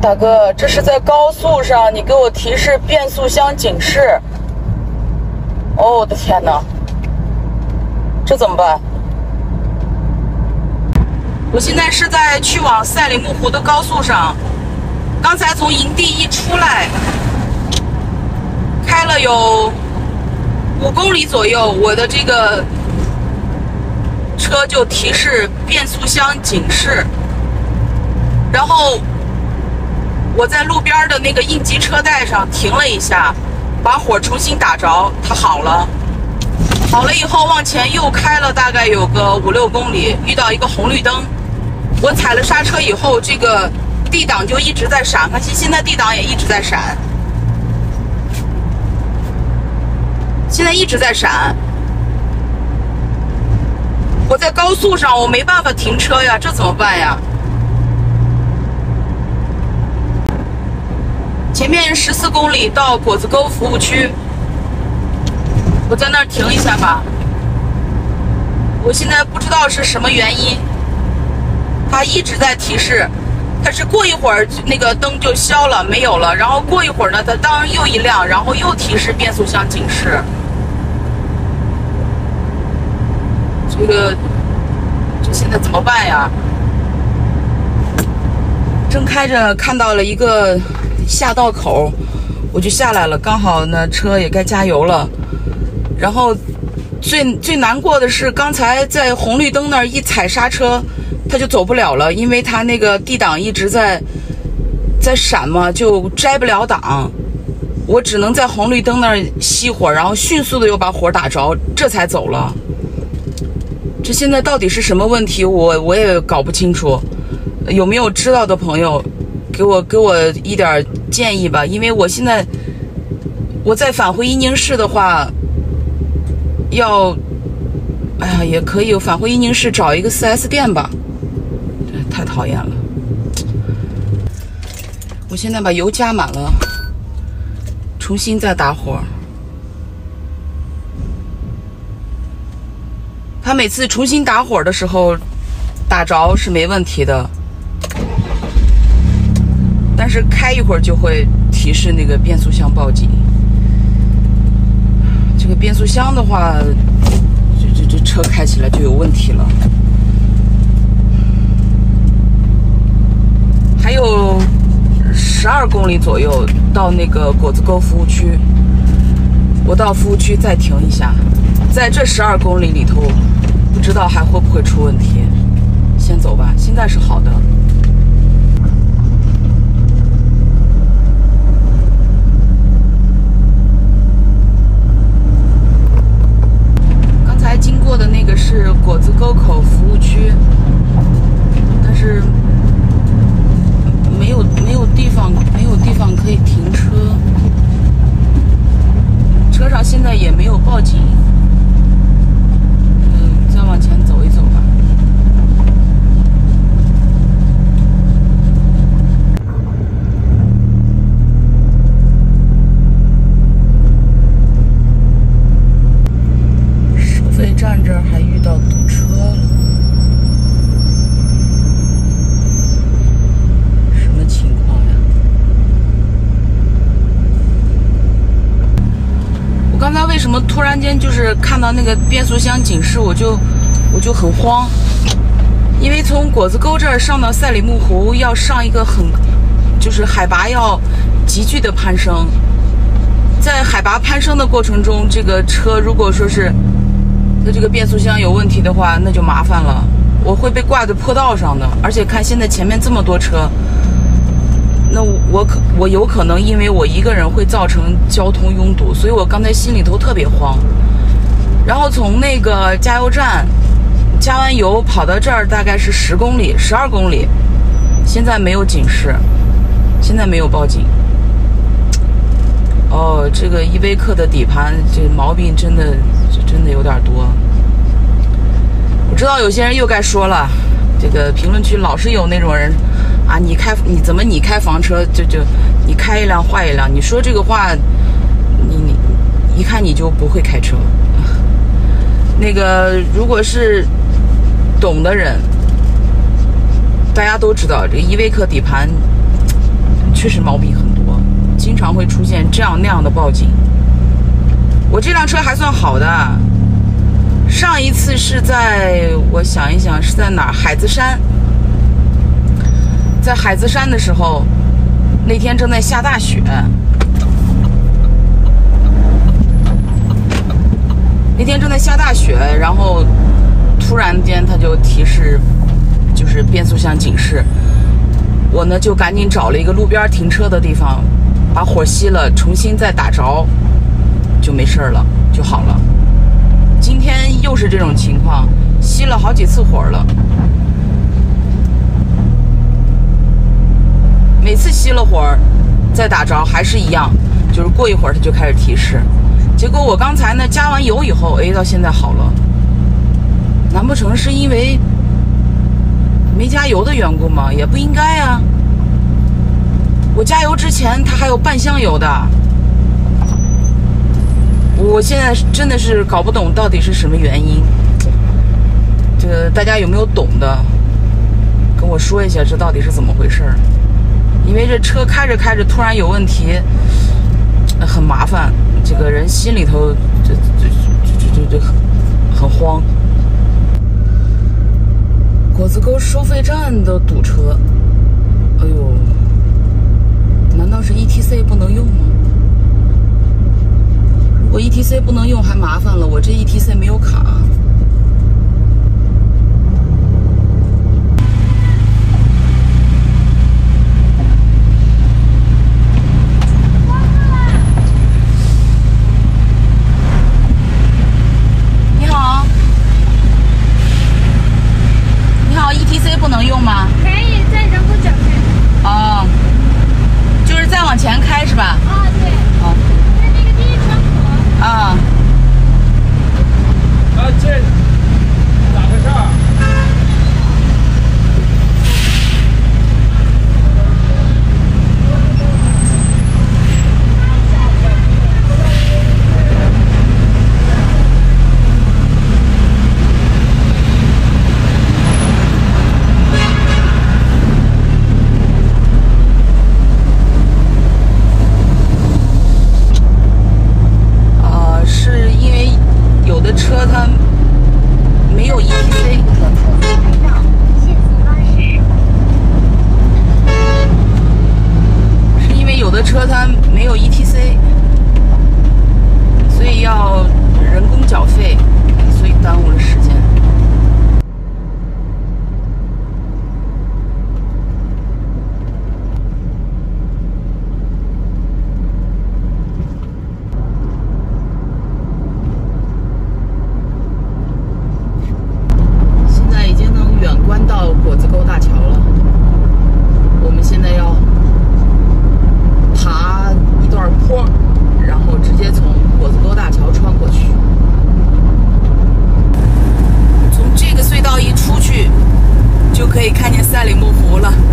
大哥，这是在高速上，你给我提示变速箱警示。哦，我的天哪，这怎么办？我现在是在去往赛里木湖的高速上，刚才从营地一出来，开了有5公里左右，我的这个车就提示变速箱警示，然后我在路边的那个应急车带上停了一下，把火重新打着，它好了。好了以后往前又开了大概有个5、6公里，遇到一个红绿灯，我踩了刹车以后，这个 D 档就一直在闪，看现在 D 档也一直在闪，现在一直在闪。我在高速上，我没办法停车呀，这怎么办呀？前面14公里到果子沟服务区，我在那儿停一下吧。我现在不知道是什么原因，它一直在提示，但是过一会儿那个灯就消了，没有了，然后过一会儿呢，它灯又一亮，然后又提示变速箱警示。这现在怎么办呀？正开着看到了一个下道口，我就下来了，刚好呢车也该加油了。然后最难过的是，刚才在红绿灯那儿一踩刹车，它就走不了了，因为它那个 D 档一直在闪嘛，就摘不了档。我只能在红绿灯那儿熄火，然后迅速的又把火打着，这才走了。这现在到底是什么问题，我也搞不清楚。有没有知道的朋友给我一点建议吧？因为我现在我再返回伊宁市的话，哎呀，也可以返回伊宁市找一个 4S 店吧。太讨厌了。我现在把油加满了，重新再打火。它每次重新打火的时候，打着是没问题的，但是开一会儿就会提示那个变速箱报警。这个变速箱的话，这车开起来就有问题了。还有12公里左右到那个果子沟服务区，我到服务区再停一下，在这12公里里头，不知道还会不会出问题。先走吧，现在是好的。刚才经过的那个是果子沟口服务区，但是没有地方可以停车，车上现在也没有报警。再往前走一走吧。收费站这儿还遇到堵车了。什么情况呀？我刚才为什么突然间就是看到那个变速箱警示，我就很慌，因为从果子沟这儿上到赛里木湖要上一个就是海拔要急剧的攀升，在海拔攀升的过程中，这个车如果说是它这个变速箱有问题的话，那就麻烦了，我会被挂在坡道上的，而且看现在前面这么多车，那我有可能因为我一个人会造成交通拥堵，所以我刚才心里头特别慌。然后从那个加油站加完油跑到这儿大概是10公里、12公里，现在没有警示，现在没有报警。哦，这个依维柯的底盘这毛病真的有点多。我知道有些人又该说了，这个评论区老是有那种人啊，你开房车就你开一辆坏一辆，你说这个话，你一看你就不会开车。那个如果是懂的人，大家都知道这个依维柯底盘， 确实毛病很多，经常会出现这样那样的报警。我这辆车还算好的，上一次是在我想一想是在哪儿，海子山。在海子山的时候，那天正在下大雪。那天正在下大雪，然后突然间它就提示，就是变速箱警示。我呢就赶紧找了一个路边停车的地方，把火熄了，重新再打着，就没事了，就好了。今天又是这种情况，熄了好几次火了，每次熄了火再打着还是一样，就是过一会儿它就开始提示。结果我刚才呢加完油以后，哎，到现在好了。难不成是因为没加油的缘故吗？也不应该啊。我加油之前它还有半箱油的。我现在真的是搞不懂到底是什么原因。这个大家有没有懂的，跟我说一下这到底是怎么回事？因为这车开着开着突然有问题，很麻烦，这个人心里头就很慌。果子沟收费站都堵车，哎呦，难道是 ETC 不能用吗？如果 ETC 不能用还麻烦了，我这 ETC 没有卡。ETC 不能用吗？ 可以在人工缴费。 哦，就是再往前开是吧？ 啊，对。 好。 在那个第一窗口。 啊。 这咋回事儿？ 是因为有的车它没有 ETC。是因为有的车它没有 ETC， 所以要人工缴费，所以耽误了时间。关到果子沟大桥了，我们现在要爬一段坡，然后直接从果子沟大桥穿过去。从这个隧道一出去，就可以看见赛里木湖了。